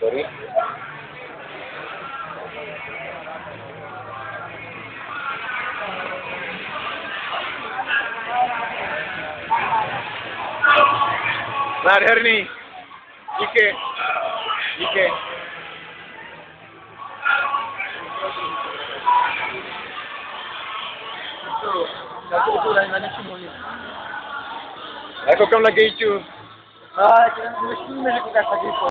Sorry. Nádherný. Díky. Díky. Já to budu na něčím hodit. Já koukám na Gejťu. Ale neštěníme, že koukáš na Gejtu.